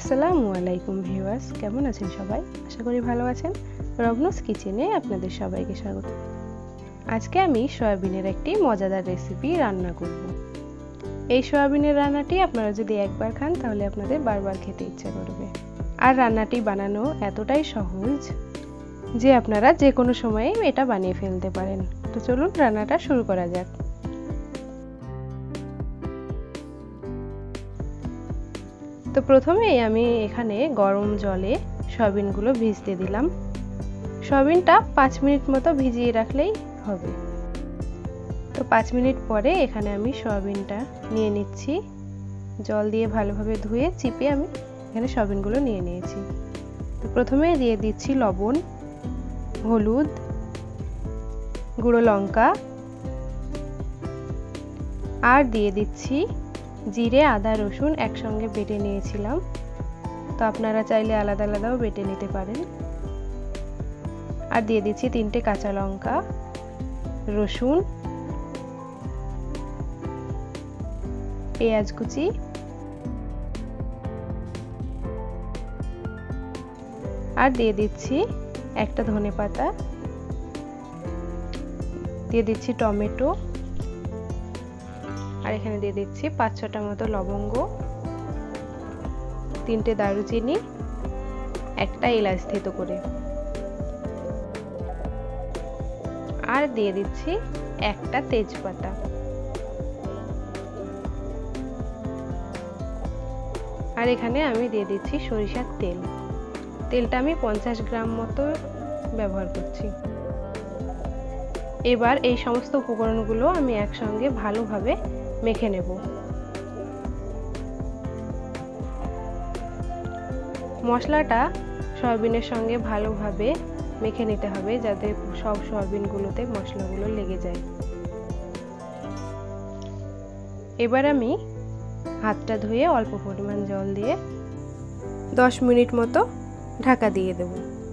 আসসালামু আলাইকুম ভিউয়ার্স, কেমন আছেন সবাই? আশা করি ভালো আছেন। রবনুস কিচেনে আপনাদের সবাইকে স্বাগত। আজকে আমি সয়াবিনের একটি মজাদার রেসিপি রান্না করব। এই সয়াবিনের রান্নাটি আপনারা যদি একবার খান তাহলে আপনাদের বারবার খেতে ইচ্ছে করবে। আর রান্নাটি বানানো এতটাই সহজ যে আপনারা যে কোনো সময়ে এটা বানিয়ে ফেলতে পারেন। তো চলুন রান্নাটা শুরু করা যাক। তো প্রথমেই আমি এখানে গরম জলে সয়াবিনগুলো ভিজতে দিলাম। সয়াবিনটা 5 মিনিট মতো ভিজিয়ে রাখলেই হবে। তো 5 মিনিট পরে এখানে আমি সয়াবিনটা নিয়ে নিচ্ছি। জল দিয়ে ভালোভাবে ধুয়ে চিপে আমি এখানে সয়াবিনগুলো নিয়ে নিয়েছি। তো প্রথমে দিয়ে দিচ্ছি লবণ, হলুদ, গুঁড়ো লঙ্কা আর দিয়ে দিচ্ছি জিরে, আদা, রসুন একসঙ্গে বেটে নিয়েছিলাম। তো আপনারা চাইলে আলাদা আলাদাও বেটে নিতে পারেন। আর দিয়ে দিচ্ছি 3টে কাঁচা লঙ্কা, রসুন, পেঁয়াজ কুচি আর দিয়ে দিচ্ছি একটা ধনেপাতা, দিয়ে দিচ্ছি টমেটো আর এখানে দিয়ে দিচ্ছি 5-6টা মতো লবঙ্গ, 3টে দারুচিনি, একটা এলাচ থেতো করে আর দিয়ে দিচ্ছি একটা তেজপাতা। আর এখানে আমি দিয়ে দিচ্ছি সরিষার তেল। তেলটা আমি 50 গ্রাম মতো ব্যবহার করছি। এবার এই সমস্ত উপকরণগুলো আমি একসঙ্গে ভালোভাবে মেখে নেব। মশলাটা সয়াবিনের সঙ্গে ভালোভাবে মেখে নিতে হবে যাতে সব সয়াবিনগুলোতে মশলাগুলো লেগে যায়। এবার আমি হাতটা ধুয়ে অল্প পরিমাণ জল দিয়ে 10 মিনিট মতো ঢাকা দিয়ে দেব।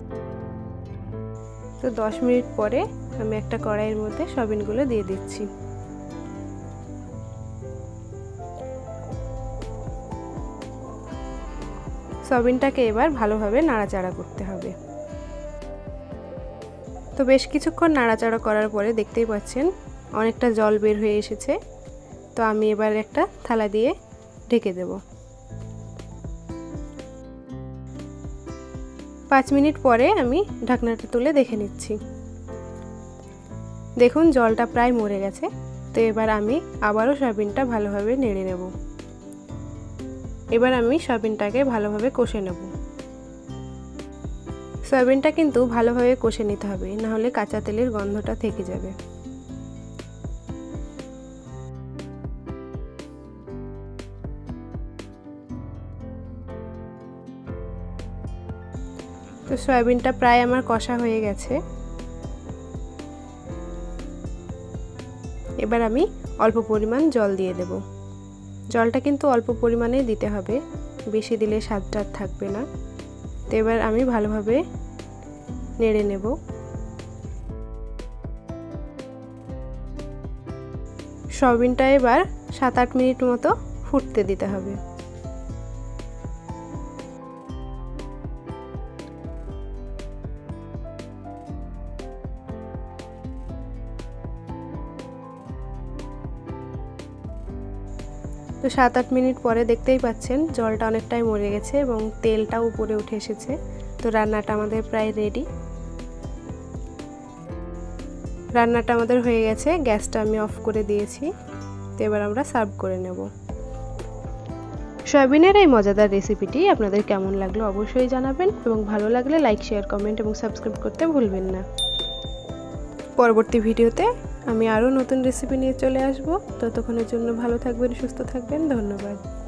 তো 10 মিনিট পরে আমি একটা কড়াইয়ের মধ্যে সয়াবিনগুলো দিয়ে দিচ্ছি। সয়াবিনটাকে এবার ভালোভাবে নাড়াচাড়া করতে হবে। তো বেশ কিছুক্ষণ নাড়াচাড়া করার পরে দেখতেই পাচ্ছেন অনেকটা জল বের হয়ে এসেছে। তো আমি এবার একটা থালা দিয়ে ঢেকে দেব। 5 মিনিট পরে আমি ঢাকনাটা তুলে দেখে নিচ্ছি। দেখুন জলটা প্রায় মরে গেছে। তো এবার আমি আবারও সয়াবিনটা ভালোভাবে নেড়ে নেব। এবার আমি সয়াবিনটাকে ভালোভাবে কষে নেব। সয়াবিনটা কিন্তু ভালোভাবে কষে নিতে হবে, না হলে কাঁচা তেলের গন্ধটা থেকে যাবে। তো সয়াবিনটা প্রায় আমার কষা হয়ে গেছে। এবার আমি অল্প পরিমাণ জল দিয়ে দেব। জলটা কিন্তু অল্প পরিমাণেই দিতে হবে, বেশি দিলে স্বাদটা থাকবে না। তো এবার আমি ভালোভাবে নেড়ে নেব। সয়াবিনটা এবার 7-8 মিনিট মতো ফুটতে দিতে হবে। তো 7-8 মিনিট পরে দেখতেই পাচ্ছেন জলটা অনেকটাই মরে গেছে এবং তেলটাও উপরে উঠে এসেছে। তো রান্নাটা আমাদের প্রায় রেডি। রান্নাটা আমাদের হয়ে গেছে, গ্যাসটা আমি অফ করে দিয়েছি। তো এবার আমরা সার্ভ করে নেব। সয়াবিনের এই মজাদার রেসিপিটি আপনাদের কেমন লাগলো অবশ্যই জানাবেন এবং ভালো লাগলে লাইক, শেয়ার, কমেন্ট এবং সাবস্ক্রাইব করতে ভুলবেন না। পরবর্তী ভিডিওতে আমি আরও নতুন রেসিপি নিয়ে চলে আসব। ততক্ষণের জন্য ভালো থাকবেন, সুস্থ থাকবেন। ধন্যবাদ।